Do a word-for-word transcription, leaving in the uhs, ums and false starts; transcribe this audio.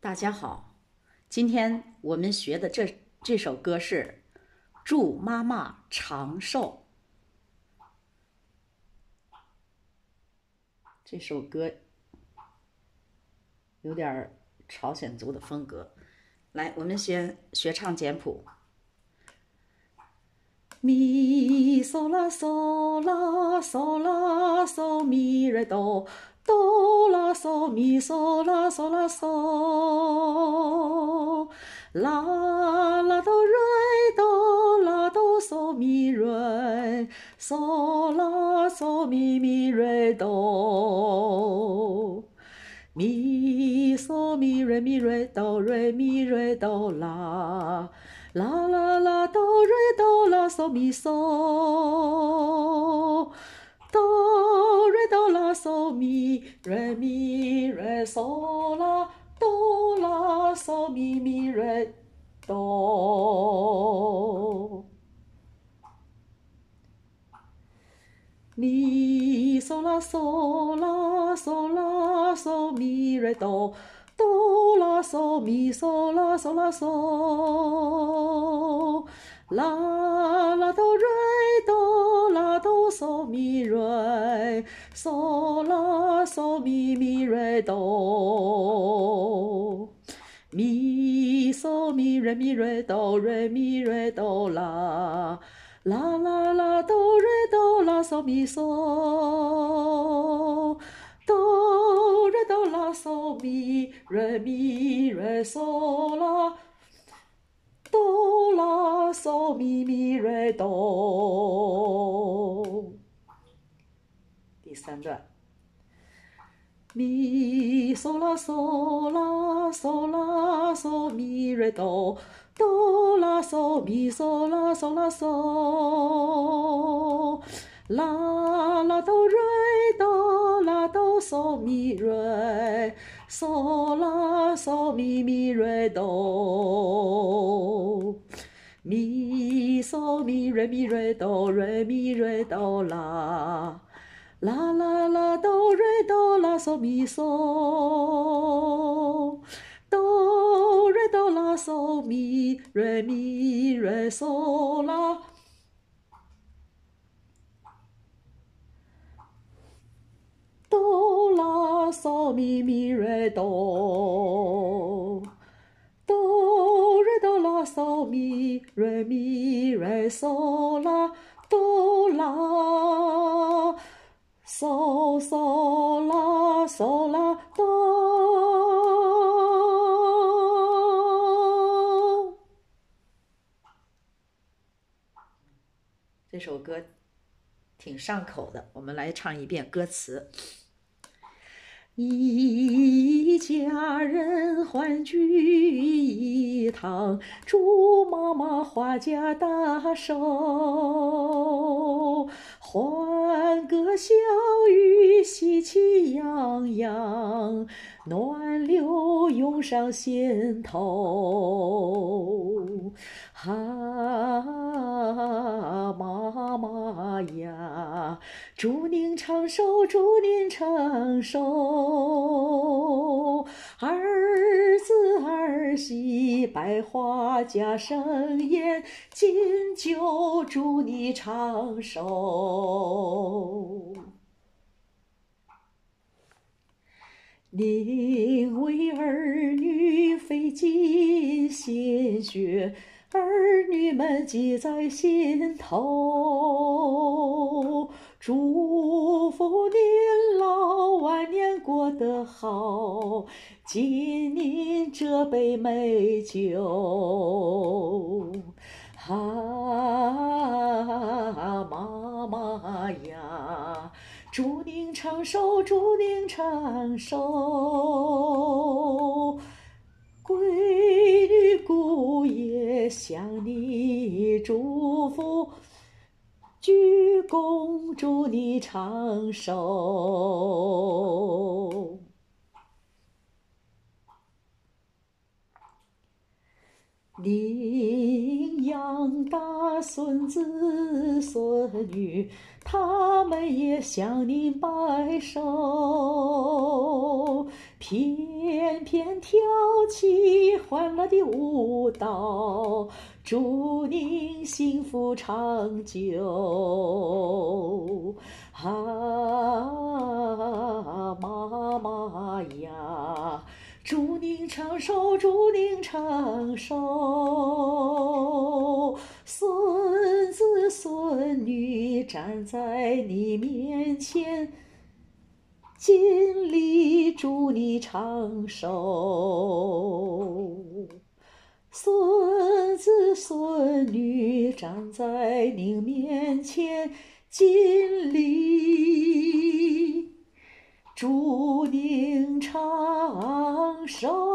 大家好，今天我们学的这这首歌是《祝妈妈长寿》。这首歌有点朝鲜族的风格。来，我们先学唱简谱。咪嗦啦嗦啦嗦啦嗦咪瑞哆哆啦嗦咪嗦啦嗦啦嗦啦啦哆瑞哆啦哆嗦咪瑞嗦啦嗦咪咪瑞哆咪嗦咪瑞咪瑞哆瑞咪瑞哆啦啦啦啦哆瑞哆啦嗦咪嗦哆瑞哆啦嗦咪瑞咪瑞嗦啦哆啦嗦咪咪瑞哆咪嗦啦嗦啦嗦啦嗦咪瑞哆哆啦嗦咪嗦啦嗦啦嗦啦啦哆瑞哆啦哆嗦咪瑞嗦啦嗦咪咪瑞哆咪嗦咪瑞咪瑞哆瑞咪瑞哆啦啦啦啦哆瑞哆啦嗦咪嗦哆瑞哆啦嗦咪瑞咪瑞嗦啦哆啦嗦咪咪瑞哆。第三段。咪嗦啦嗦啦嗦啦嗦咪瑞哆哆啦嗦咪嗦啦嗦啦嗦啦啦哆瑞哆啦哆嗦咪瑞嗦啦嗦咪咪瑞哆咪嗦咪瑞咪瑞哆瑞咪瑞哆啦啦啦啦哆瑞哆啦嗦咪嗦哆瑞哆啦嗦咪瑞咪瑞嗦啦哆啦嗦咪咪瑞哆哆瑞哆啦嗦咪瑞咪瑞嗦啦哆啦嗦嗦啦嗦啦哆。这首歌挺上口的，我们来唱一遍歌词。一家人欢聚一堂，祝妈妈花甲大寿，欢歌笑语喜气洋洋，暖流涌上心头。哈，妈妈呀，祝您长寿，祝您长寿，儿子儿媳百花家盛宴，金酒祝你长寿。您为儿女费尽心血，儿女们记在心头，祝福您老晚年过得好，敬您这杯美酒。啊，妈妈呀，祝您长寿，祝您长寿，闺女姑爷向你祝福，鞠躬祝你长寿。您养大孙子孙女，他们也向您拜寿，偏翩翩跳起欢乐的舞蹈，祝您幸福长久。啊，妈妈呀，祝您长寿，祝您长寿。孙子孙女站在你面前，尽力祝你长寿。孙子孙女站在您面前，尽力祝您长寿。